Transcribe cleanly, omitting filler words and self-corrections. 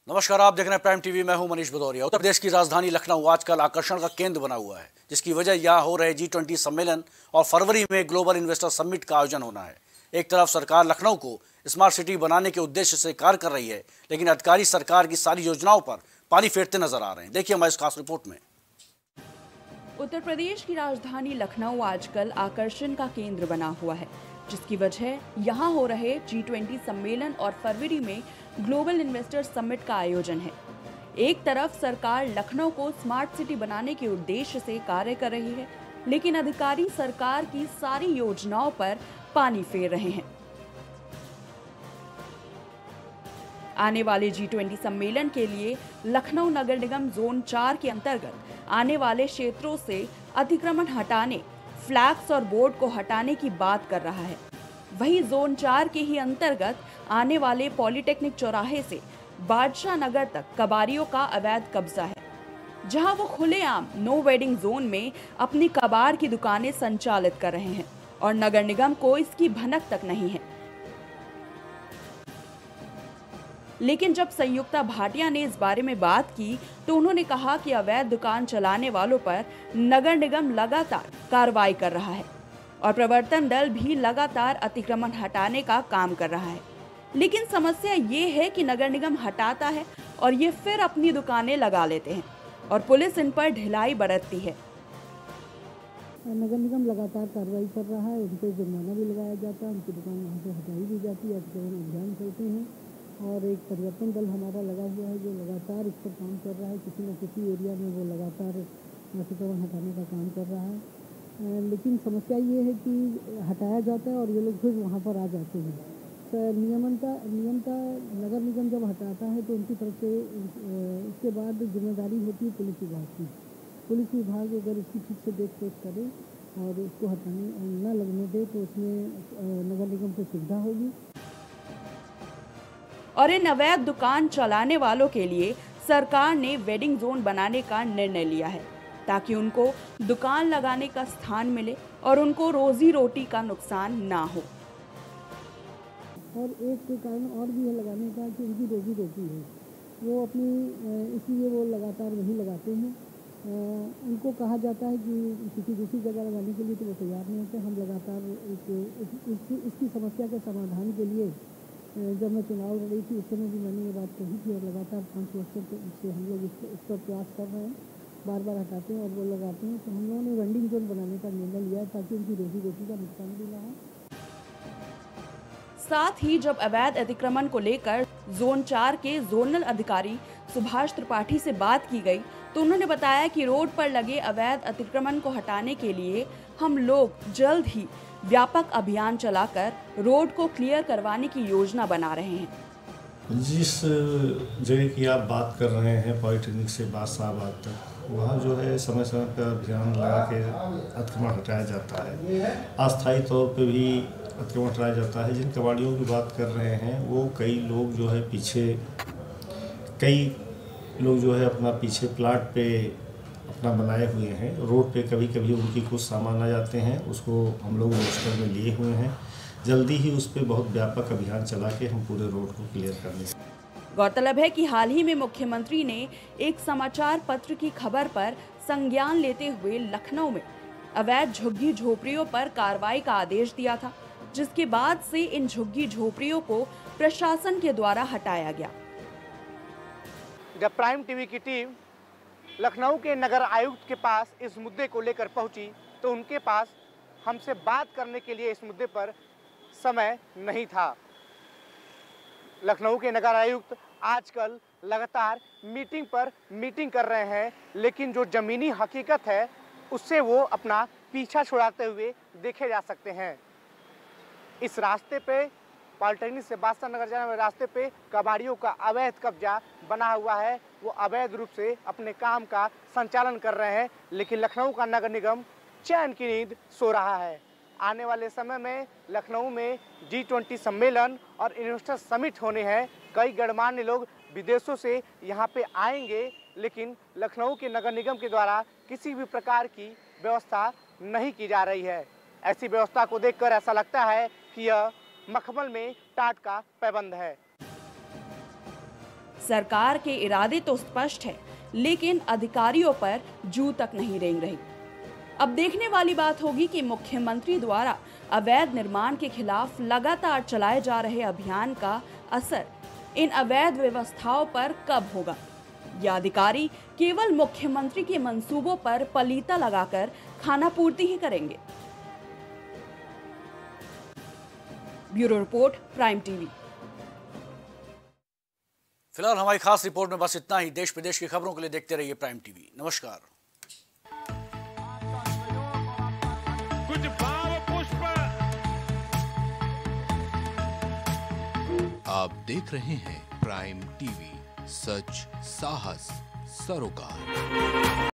नमस्कार, आप देख रहे हैं प्राइम टीवी। मैं हूं मनीष भदौरिया। उत्तर प्रदेश की राजधानी लखनऊ आजकल आकर्षण का केंद्र बना हुआ है, जिसकी वजह यहां हो रहे G20 सम्मेलन और फरवरी में ग्लोबल इन्वेस्टर समिट का आयोजन होना है। एक तरफ सरकार लखनऊ को स्मार्ट सिटी बनाने के उद्देश्य से कार्य कर रही है, लेकिन अधिकारी सरकार की सारी योजनाओं पर पानी फेरते नजर आ रहे हैं। देखिए हमारी इस खास रिपोर्ट में। उत्तर प्रदेश की राजधानी लखनऊ आजकल आकर्षण का केंद्र बना हुआ है, जिसकी वजह यहां हो रहे G20 सम्मेलन और फरवरी में ग्लोबल इन्वेस्टर समिट का आयोजन है। एक तरफ सरकार लखनऊ को स्मार्ट सिटी बनाने के उद्देश्य से कार्य कर रही है, लेकिन अधिकारी सरकार की सारी योजनाओं पर पानी फेर रहे हैं। आने वाले G20 सम्मेलन के लिए लखनऊ नगर निगम जोन 4 के अंतर्गत आने वाले क्षेत्रों से अतिक्रमण हटाने, फ्लैग्स और बोर्ड को हटाने की बात कर रहा है। वहीं जोन 4 के ही अंतर्गत आने वाले पॉलिटेक्निक चौराहे से बादशाह नगर तक कबाड़ियों का अवैध कब्जा है, जहां वो खुलेआम नो वेडिंग जोन में अपनी कबाड़ की दुकानें संचालित कर रहे हैं और नगर निगम को इसकी भनक तक नहीं है। लेकिन जब संयुक्ता भाटिया ने इस बारे में बात की तो उन्होंने कहा कि अवैध दुकान चलाने वालों पर नगर निगम लगातार कार्रवाई कर रहा है और प्रवर्तन दल भी लगातार अतिक्रमण हटाने का काम कर रहा है। लेकिन समस्या ये है कि नगर निगम हटाता है और ये फिर अपनी दुकानें लगा लेते हैं और पुलिस इन पर ढिलाई बरतती है। नगर निगम लगातार कार्रवाई कर रहा है, उन पर जुर्माना भी लगाया जाता है, उनकी दुकान वहाँ से हटाई भी जाती है, अतिक्रमण अभियान चलते हैं और एक परिवर्तन दल हमारा लगा हुआ है जो लगातार इस पर काम कर रहा है। किसी न किसी एरिया में वो लगातार अतिक्रमण हटाने का काम कर रहा है। लेकिन समस्या ये है कि हटाया जाता है और ये लोग फिर वहाँ पर आ जाते हैं। तो नियमता नगर निगम जब हटाता है तो उनकी तरफ से इसके बाद जिम्मेदारी होती है पुलिस विभाग की। पुलिस विभाग अगर इसकी ठीक से देख रेख करे और उसको हटाने न लगने दे तो उसमें नगर निगम को सुविधा होगी। और इन अवैध दुकान चलाने वालों के लिए सरकार ने वेडिंग जोन बनाने का निर्णय लिया है, ताकि उनको दुकान लगाने का स्थान मिले और उनको रोजी रोटी का नुकसान ना हो। और एक कारण और भी है लगाने का कि उनकी रोजी रोटी है, वो अपनी इसलिए वो लगातार वही लगाते हैं। उनको कहा जाता है कि किसी दूसरी जगह लगाने के लिए तो वो तैयार नहीं होते। हम लगातार इसकी समस्या के समाधान के लिए जब मैं चुनाव लड़ रही थी उस समय भी मैंने ये बात कही थी और लगातार 5 वर्षों से हम लोग इस पर प्रयास कर रहे हैं। बार बार हटाते हैं और वो लगाते हैं। तो हम लोगों ने वेंडिंग जोन बनाने का निर्णय लिया है ताकि उनकी रोजी रोटी का नुकसान भी ना हो। साथ ही जब अवैध अतिक्रमण को लेकर जोन 4 के जोनल अधिकारी सुभाष त्रिपाठी से बात की गई तो उन्होंने बताया कि रोड पर लगे अवैध अतिक्रमण को हटाने के लिए हम लोग जल्द ही व्यापक अभियान चलाकर रोड को क्लियर करवाने की योजना बना रहे हैं। जिस जगह की आप बात कर रहे हैं पॉलिटेक्निक से बादशाहबाद तक, वहाँ जो है समय समय पर अभियान लगा के अतिक्रमण हटाया जाता है। अस्थायी तौर पे भी अतिक्रमण हटाया जाता है। जिन कबाड़ियों की बात कर रहे हैं वो कई लोग जो है अपना पीछे प्लाट पे अपना बनाए हुए हैं। रोड पे कभी कभी उनकी कुछ सामान आ जाते हैं, उसको हम लोग रजिस्टर में लिए हुए हैं। जल्दी ही उस पर बहुत व्यापक अभियान चला के हम पूरे रोड को क्लियर करने। गौरतलब है कि हाल ही में मुख्यमंत्री ने एक समाचार पत्र की खबर पर संज्ञान लेते हुए लखनऊ में अवैध झुग्गी झोपड़ियों पर कार्रवाई का आदेश दिया था, जिसके बाद से इन झुग्गी झोपड़ियों को प्रशासन के द्वारा हटाया गया। जब प्राइम टीवी की टीम लखनऊ के नगर आयुक्त के पास इस मुद्दे को लेकर पहुंची तो उनके पास हमसे बात करने के लिए इस मुद्दे पर समय नहीं था। लखनऊ के नगर आयुक्त आजकल लगातार मीटिंग पर मीटिंग कर रहे हैं, लेकिन जो ज़मीनी हकीकत है उससे वो अपना पीछा छुड़ाते हुए देखे जा सकते हैं। इस रास्ते पे पॉलिटेक्निक से बादशाह नगर जाने वाले रास्ते पे कबाड़ियों का अवैध कब्जा बना हुआ है। वो अवैध रूप से अपने काम का संचालन कर रहे हैं, लेकिन लखनऊ का नगर निगम चैन की नींद सो रहा है। आने वाले समय में लखनऊ में G20 सम्मेलन और इन्वेस्टर समिट होने हैं। कई गणमान्य लोग विदेशों से यहाँ पे आएंगे, लेकिन लखनऊ के नगर निगम के द्वारा किसी भी प्रकार की व्यवस्था नहीं की जा रही है। ऐसी व्यवस्था को देखकर ऐसा लगता है कि यह मखमल में टाट का पैबंद है। सरकार के इरादे तो स्पष्ट है, लेकिन अधिकारियों पर जू तक नहीं रेंग रही। अब देखने वाली बात होगी कि मुख्यमंत्री द्वारा अवैध निर्माण के खिलाफ लगातार चलाए जा रहे अभियान का असर इन अवैध व्यवस्थाओं पर कब होगा, या अधिकारी केवल मुख्यमंत्री के मंसूबों पर पलीता लगाकर खानापूर्ति ही करेंगे। Bureau report, prime TV. फिलहाल हमारी खास रिपोर्ट में बस इतना ही। देश प्रदेश की खबरों के लिए देखते रहिए प्राइम टीवी। नमस्कार। कुछ भाव पुष्प। आप देख रहे हैं प्राइम टीवी, सच साहस सरोकार।